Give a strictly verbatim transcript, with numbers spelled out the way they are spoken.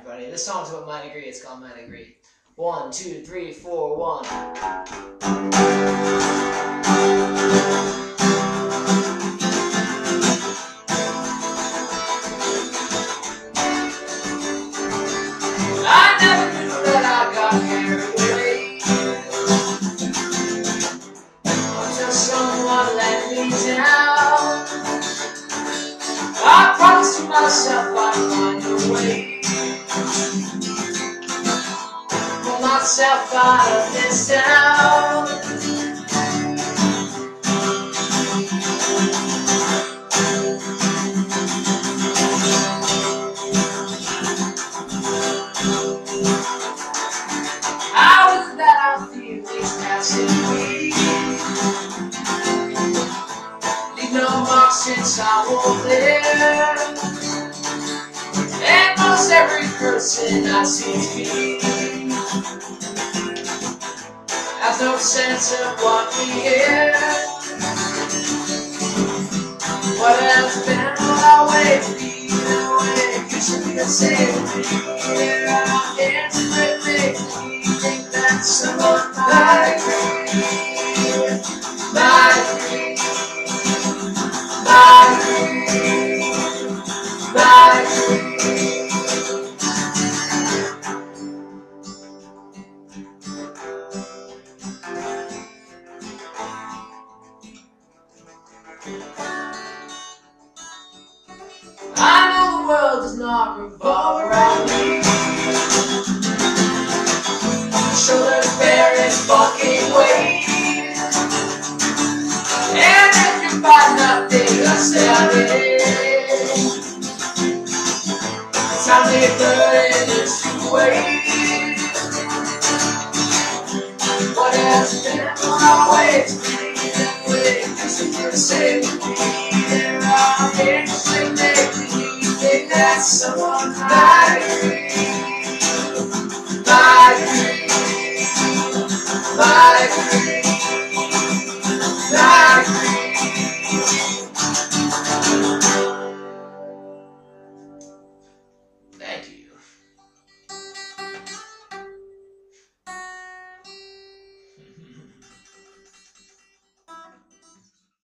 everybody. This song's about my degree. It's called My Degree. One, two, three, four, one. I never knew that I got carried away until someone let me down. I promised to myself I'd find a way, pull myself out of this town. How is it that I feel these passing weeks leave no mark since I was there? And most every person I see has no sense of what we hear. What has been our way to be the way it used to be the same thing. Our hands with me, think that someone might agree, might agree, might agree, might agree. I know the world does not revolve around me. Shoulders bear its fucking weight, and if you find nothing to say, time to burn is to wait. What has been my way to be that way? Used to be the same with me. There are things that make me think that someone might agree, might agree.